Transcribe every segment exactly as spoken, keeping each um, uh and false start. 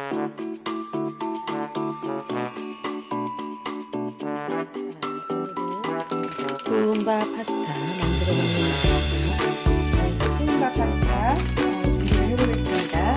투움바 파스타 만들어 먹는 날입니다. 투움바 파스타 준비를 해보겠습니다.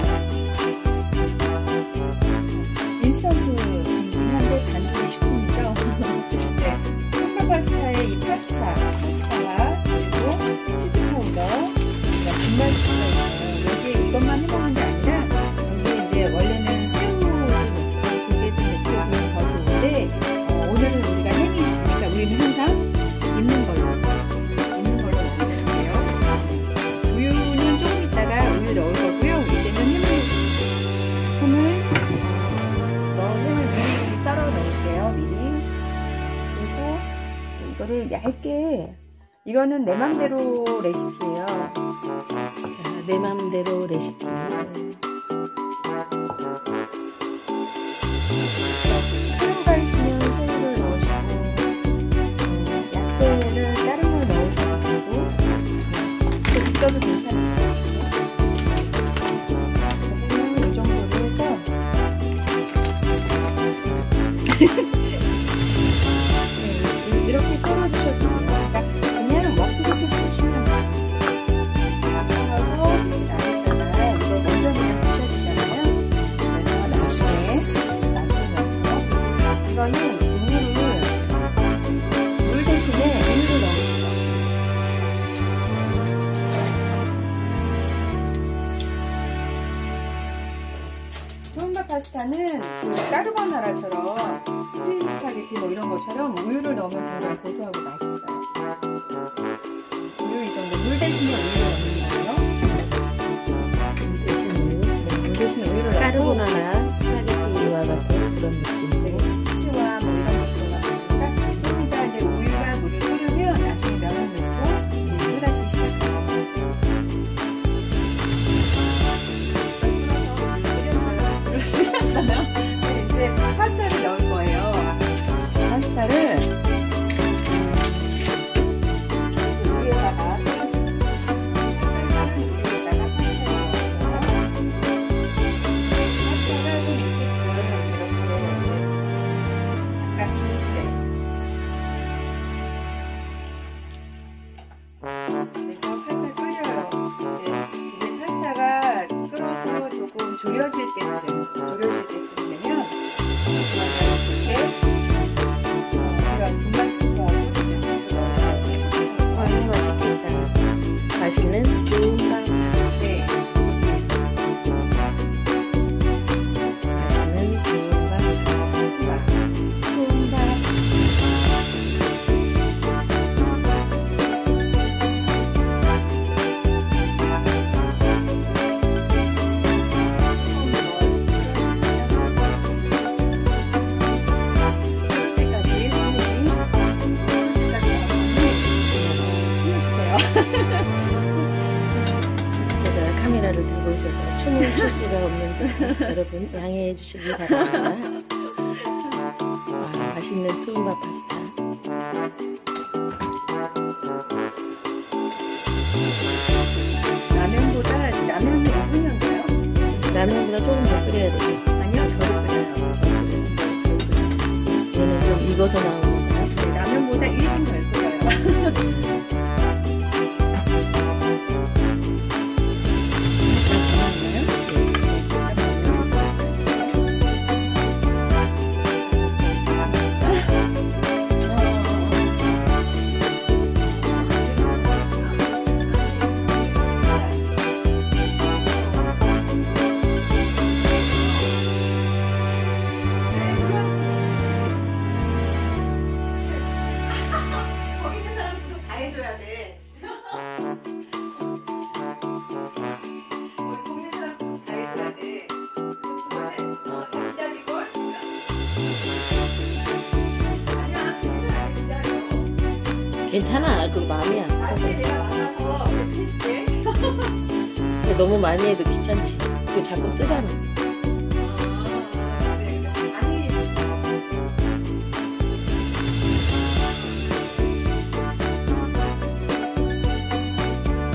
인스턴트이긴 한데 단순히 식품이죠. 네, 투움바 파스타에 이 파스타, 파스타와 그리고 치즈 파우더, 분말 스프가 있어요. 여기에 이것만 해먹는 게 아니라 여기 이제 원래는 새우를 조개도 넣고 그러면 더 좋은데 어, 오늘은 우리가 햄이 있으니까 우리는 항상 있는 걸로 있는 걸로 넣어줄게요. 우유는 조금 있다가 우유 넣을 거고요. 이제는 햄을 햄을 넣어 햄을 미리 썰어 넣을게요. 미리. 그리고 이거를 얇게, 이거는 내 맘대로 레시피예요. 자, 내 맘대로 레시피. 새우가 있으면 새우를 넣으시고 야채를 다른 걸 넣으셔도 되고 또 있어도 괜찮아요. 그래서 이 정도로 해서 네, 이렇게 썰어주셔도 돼요. 그러니까 그냥 먹기좋게 쓰시면 돼요. 썰어서 나에다가 이거 먼저 그냥 부셔야 되잖아요. 그래서 나중에 나중에 넣고 이거는 우유를 물 대신에 우유를 넣어요. 투움바 파스타는 그 까르보나라처럼 크림 스파게티 뭐 이런 것처럼 우유를 넣으면 굉장히 고소하고 맛있어요. 우유 이 정도, 물 대신에 우유를 넣는 거예요. 대신 우유. 네, 물 대신 우유를 넣고 까르보나라 스파게티와 같은 그런 느낌인데 치즈와 뭐 이런 것도 넣으니까 여기다 이제 우유가 물을 끓으면 나중에 면을 넣고 이제 또다시 시작해요. 끓였어요. 네, 이제 파스타를 넣을 거예요. 파스타를 우유에다가 우유에다가 파스타를 넣어서 파스타가 좀 이렇게 구워서 이렇게 이제 약간 중대. 그래서 살짝 끓여요. 이제, 이제 파스타가 끓어서 조금 졸여질 때쯤, 졸여질 때쯤 되면 이렇게 어, 이런 분말 스프하고 치즈 스프 넣어요. 와, 너무 맛있겠다. 맛있는 투움바 파스타. 네. 맛있는 투움바 파스타. 투움바 제가 카메라를 들고 있어서 춤을 출 수가 없는데 여러분 양해해 주시기 바랍니다. 와, 맛있는 투움바 파스타. 라면보다 라면은 오 분인가요? 라면보다 조금 더 끓여야 되죠. 아니요, 덜 끓여요. 얘는 좀 익어서 나오는 건가요? 네, 라면보다 일 분 덜 끓여요. 해줘야 돼. 동네 사람 다 해줘야 돼. 어, 기다릴걸? 아니야, 해줘야 돼, 기다려. 괜찮아, 그거 마음이야. 나중에 내가 만나서 이렇게 해줄게. 근데 너무 많이 해도 귀찮지. 그거 자꾸 뜨잖아.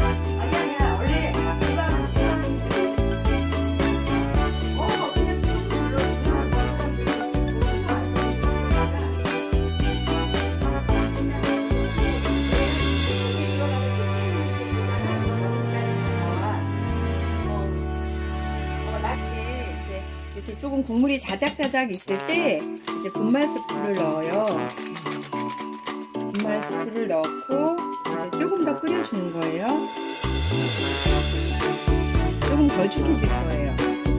아니 아니야, 원래 일반 일반 어 그냥 이렇게 조금 국물이 자작자작 있을 때 이제 분말 스프를 넣어요. 분말 스프를 넣고 이제 조금 더 끓여주는 거예요. 조금 걸쭉해질 거예요.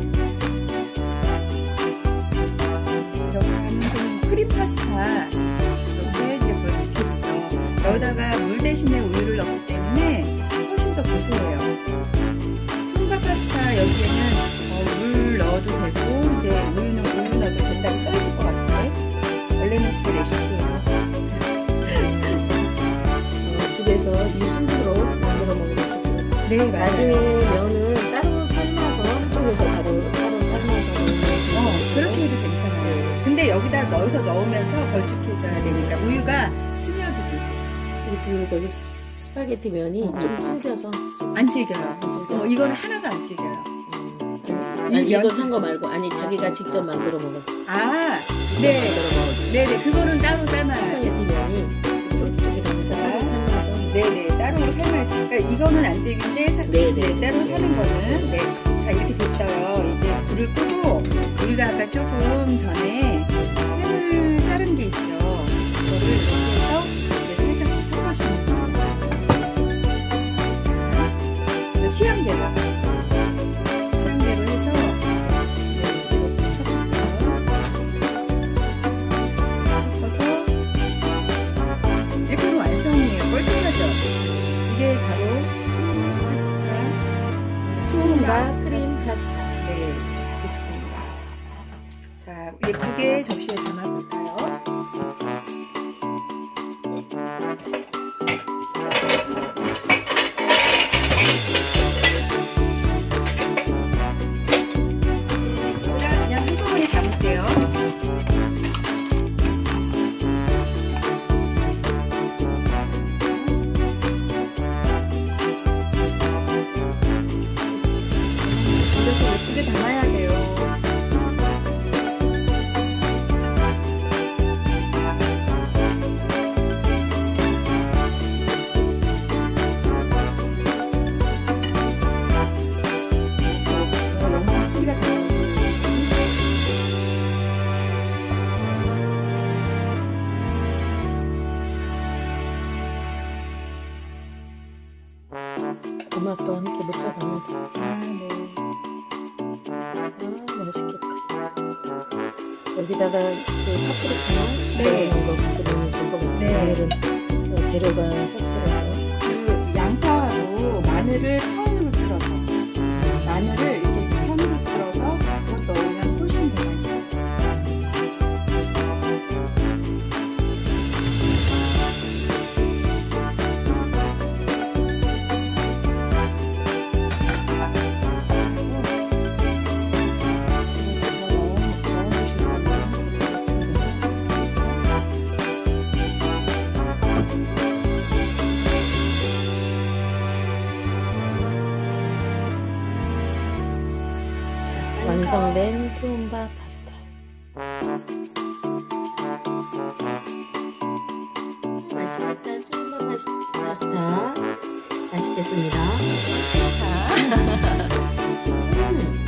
이렇게 하면 좀 크림 파스타 이렇게 이제 걸쭉해지죠. 여기다가 물 대신에 우유를 넣기 때문에 훨씬 더 고소해요. 툰바 파스타 여기에는 어, 물 넣어도 되고 이제 우유는 우유 넣어도 된다고 써있을 것 같은데 원래는 제 레시피예요. 어, 집에서 이 순서로 만들어 먹으면 좋고 네, 나중에 맞아요. 면은 따로 삶아서 한쪽에서 따로, 따로 삶아서 넣으면 어, 그렇게 해도 괜찮아요. 근데 여기다 넣어서 넣으면서 걸쭉해져야 되니까 우유가 스며들고 그 저기 스- 스파게티 면이 어. 좀 질겨서 안 질겨요. 질겨요? 어, 이건 하나도 안 질겨요. 음, 이 아니, 이거 면- 산 거 말고 아니 자기가 직접 만들어 먹을 때 아, 직접 네. 만들어 먹을 네네, 그거는 따로 때 삶아야 스파게티 돼요. 면이 쫄깃쫄깃하면서 따로 삶아서 네네, 따로 삶아야 돼요. 그러니까 이거는 안 질긴데, 사- 네네. 네, 따로 사는 거는. 네. 자, 이렇게 됐어요. 이제 불을 끄고, 우리가 아까 조금 전에 햄을 자른 게 있죠. 이거를 이렇게 해서 이제 살짝씩 섞어주는 거예요. 이거 취향대로. 취향대로 해서, 네, 이렇게 섞을게요. 섞어서, 이렇게 하면 완성이에요. 뻘쭘하죠? 이게 바로 파스타. 투움바 크림 파스타. 네, 됐습니다. 자, 예쁘게 접시에 담아볼까요? 여기다 그냥 한꺼번에 담을게요. 이렇게 예쁘게 담아야 돼요. 저, 저 영상 소리가 나요. 고맙도 함께 묻혀갑니다. 아, 네. 아 맛있겠다. 여기다가 그 파프리카나 네. 이런 거 같으면 될 것 같아요. 네. 오늘은 어, 재료가 흡수해서 그 양파하고 마늘을 파운드로 썰어서 마늘을 이렇게 파운드로 썰어서 그것 넣으면 훨씬 더 맛있어요. 완성된 투움바 파스타. 맛있겠다. 투움바 파스- 파스타. 맛있겠습니다. 음,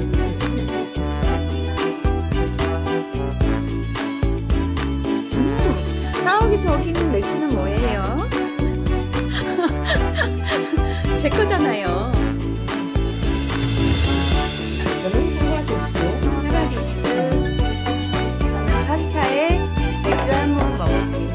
음. 저기 저기 있는 맥주는 뭐예요? 제 거잖아요. 저는 사과주스. 사과주스. 저는 파스타에 맥주 한 모금 먹을게요.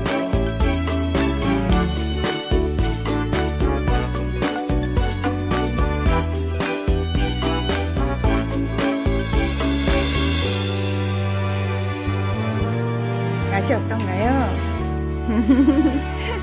맛이 어떤가요?